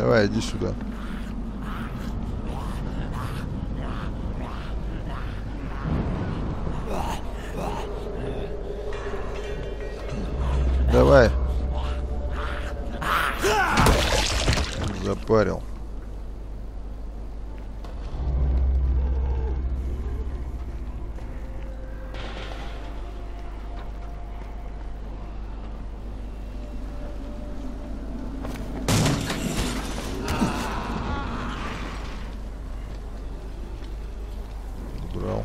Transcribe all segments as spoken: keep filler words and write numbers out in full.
Давай, иди сюда. Давай. Запарил. Убрал.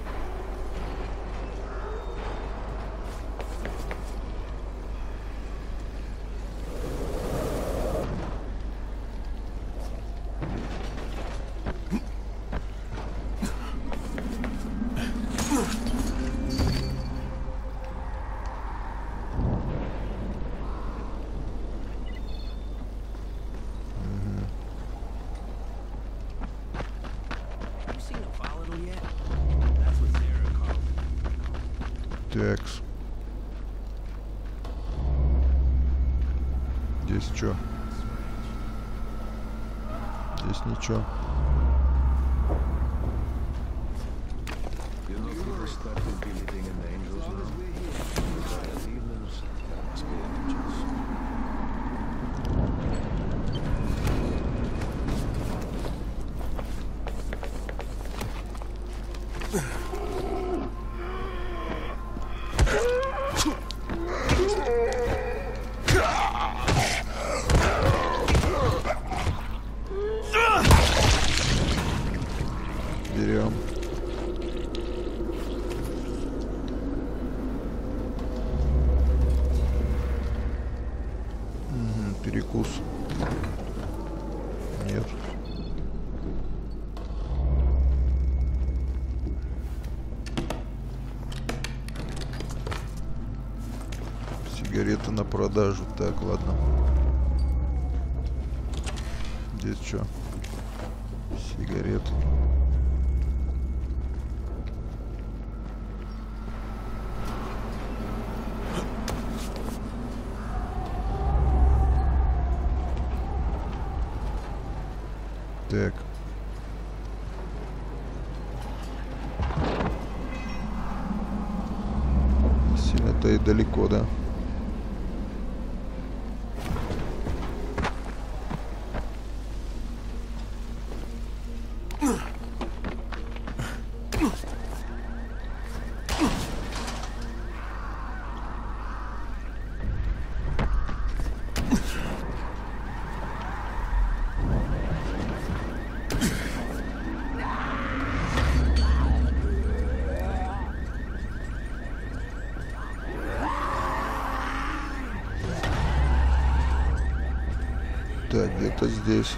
Такс. Здесь что? Здесь ничего. Берем. Угу, перекус. Нет. Сигареты на продажу. Так, ладно. Здесь что? Сигареты. Так. Сильно-то и далеко, да? Так, где-то здесь.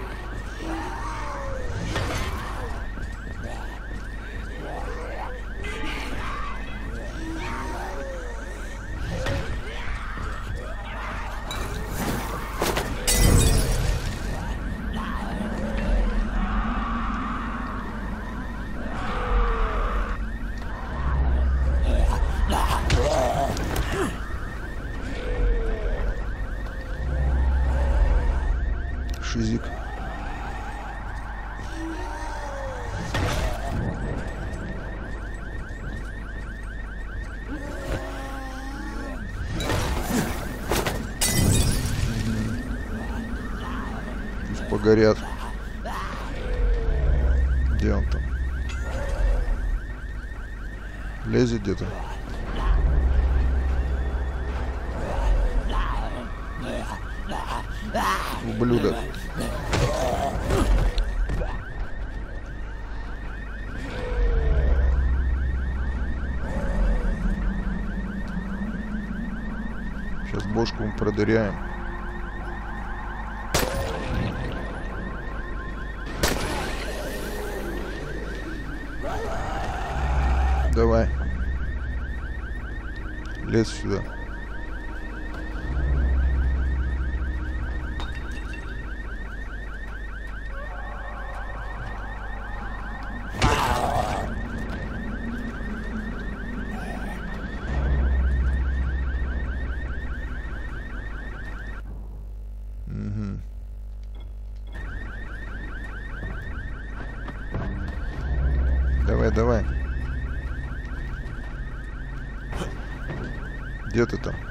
Шизик. Пусть погорят. Где он там? Лезет где-то. Ублюдок. Сейчас бошку мы продыряем. Давай. Лезь сюда. Угу. Давай, давай. Где ты там?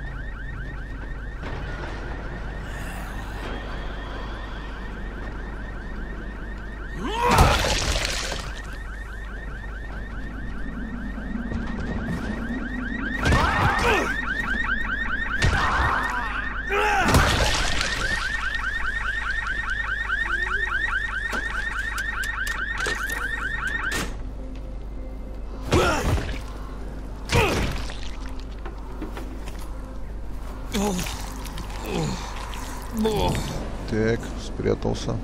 Так, спрятался.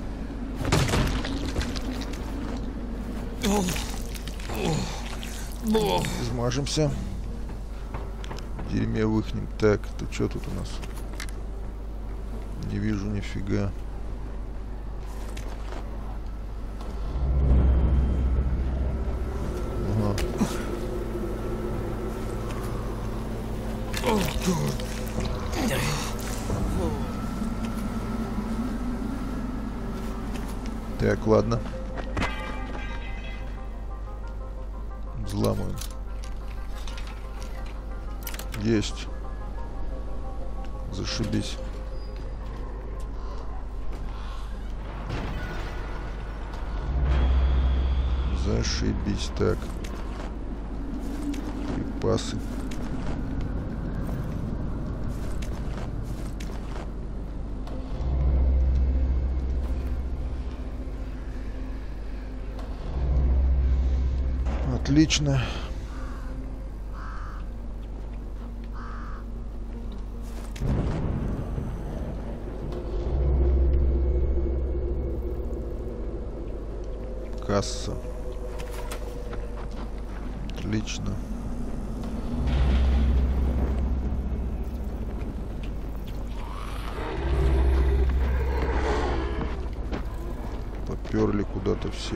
Измажемся. В дерьме выхнем. Так, это что тут у нас? Не вижу нифига. Ага. Так, ладно. Взламываем. Есть. Зашибись. Зашибись. Так. Припасы. Отлично. Касса. Отлично. Поперли куда-то все.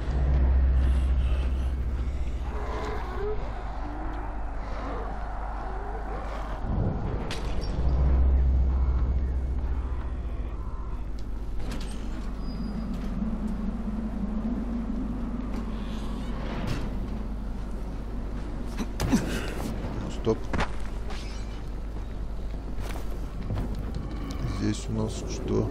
Стоп. Здесь у нас что?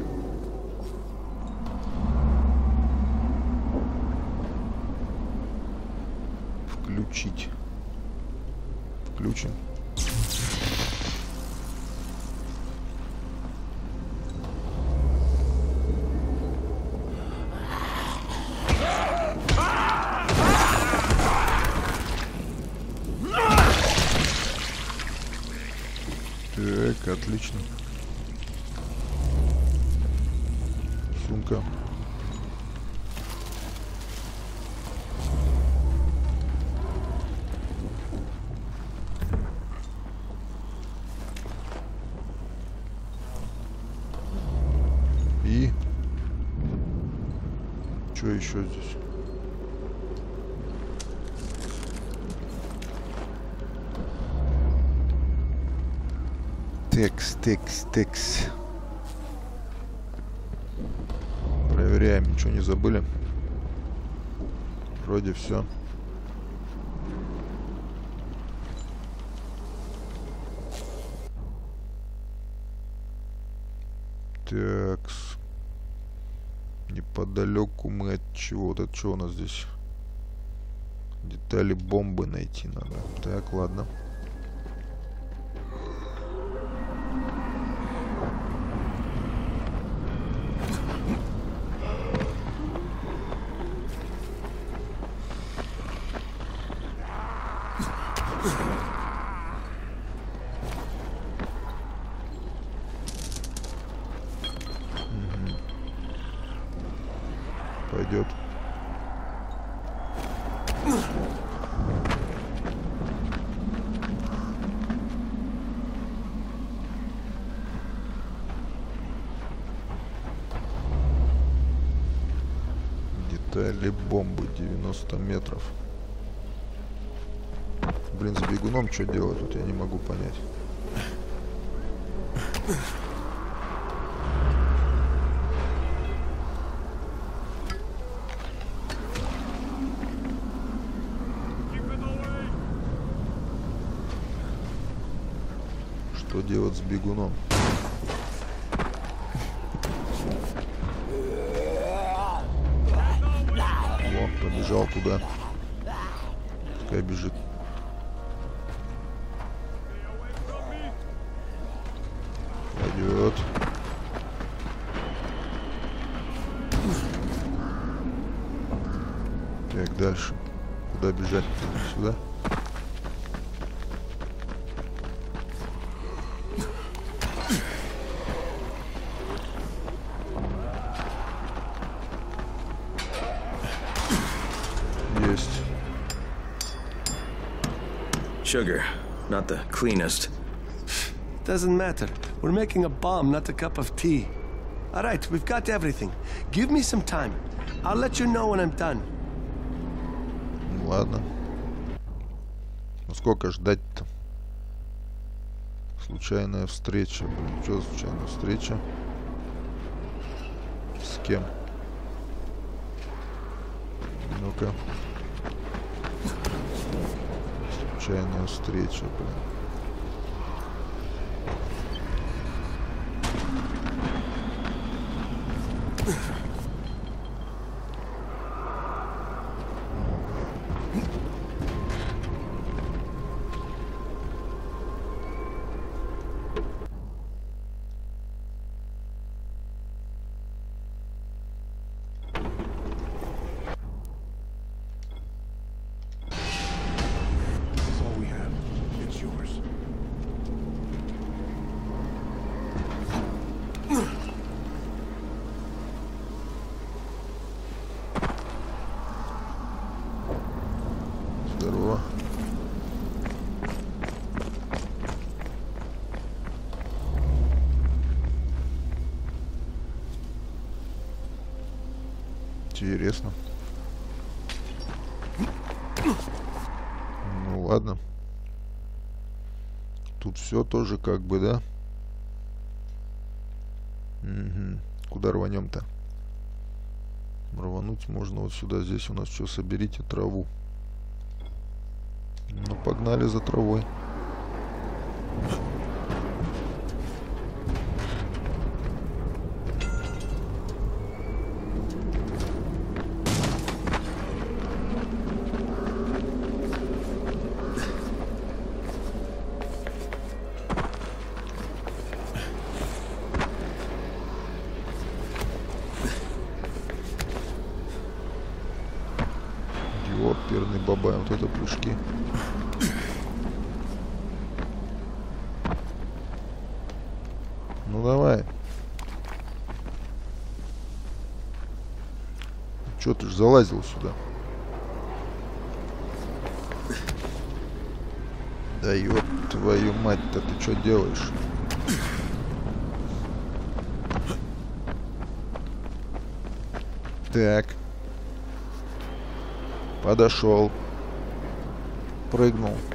Включить. Включим. Так, отлично. Сумка. И что еще здесь? Текс, текс, текс. Проверяем, ничего не забыли. Вроде все. Такс. Неподалеку мы от чего? Вот это что у нас здесь? Детали бомбы найти надо. Так, ладно. Пойдет. Детали бомбы девяносто метров. Блин, с бегуном что делать тут, я не могу понять. делать с бегуном? О, побежал туда. Пускай бежит. Пойдет. Так, дальше. Куда бежать? Сюда? Есть. Sugar, not the cleanest. Doesn't matter. We're making a bomb, not a cup of tea. All right, we've got everything. Give me some time. I'll let you know when I'm done. Ну ладно. Ну сколько ждать-то? Случайная встреча. Блин, что за случайная встреча? С кем? Ну-ка. Случайная встреча, блин. Здорово. Интересно. Ну ладно. Тут все тоже как бы, да? Угу. Куда рванем-то? Рвануть можно вот сюда. Здесь у нас что? Соберите траву. Ну, погнали за травой. Ёперный бабай, вот это прыжки. Ну давай. Чё ты ж залазил сюда? Да ёб твою мать-то, ты чё делаешь? Так. Подошел. Прыгнул.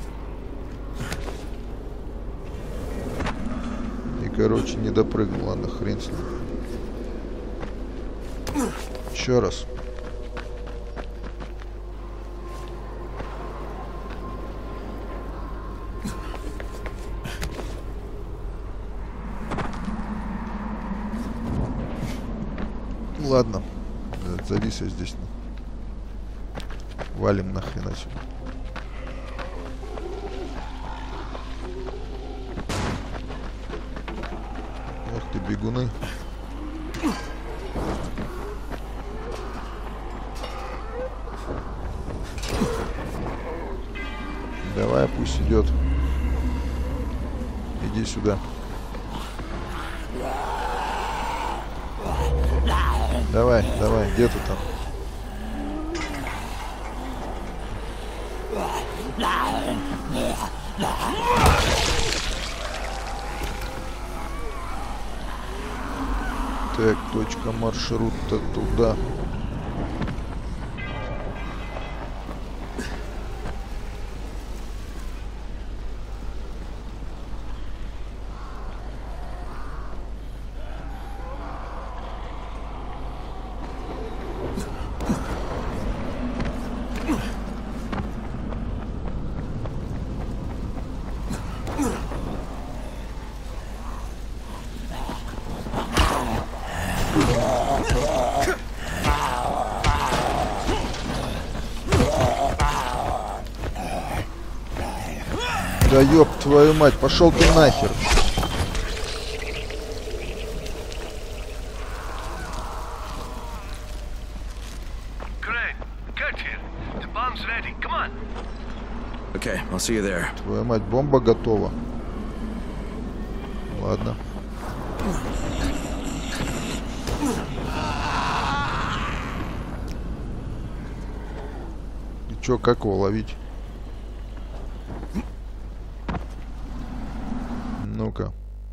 И, короче, не допрыгнул. Ладно, хрен с ним. Еще раз. Ладно. Завис я здесь. Валим нахрен отсюда. Эх ты, бегуны. Давай, пусть идет. Иди сюда. Давай, давай, где ты там? Так, точка маршрута туда. Да ёб твою мать, пошел ты нахер. Crane, Kurt here. The bomb's ready. Come on. Okay, I'll see you there. Твою мать, бомба готова. Ладно. И чё, как его ловить? Ну-ка.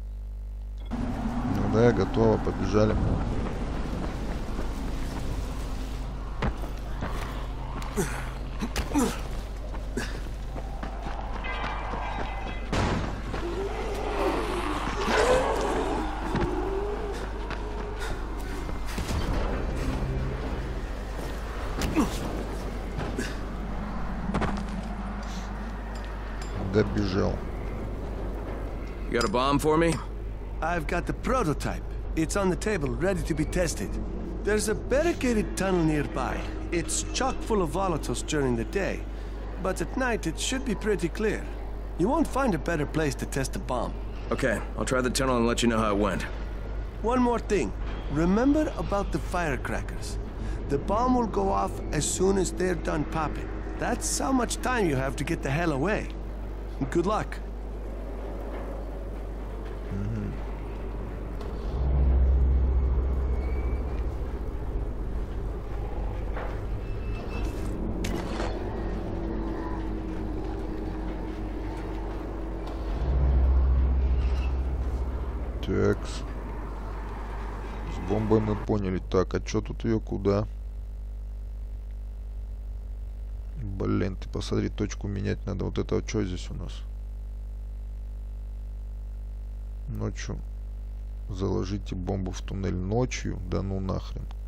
Ну да, готово, побежали. Добежал. You got a bomb for me? I've got the prototype. It's on the table, ready to be tested. There's a barricaded tunnel nearby. It's chock full of volatiles during the day, but at night it should be pretty clear. You won't find a better place to test a bomb. Okay, I'll try the tunnel and let you know how it went. One more thing. Remember about the firecrackers. The bomb will go off as soon as they're done popping. That's how much time you have to get the hell away. Good luck. Такс. С бомбой мы поняли. Так, а чё тут ее куда? Блин, ты посмотри, точку менять надо. Вот это вот что здесь у нас? Ночью. Заложите бомбу в туннель ночью. Да ну нахрен.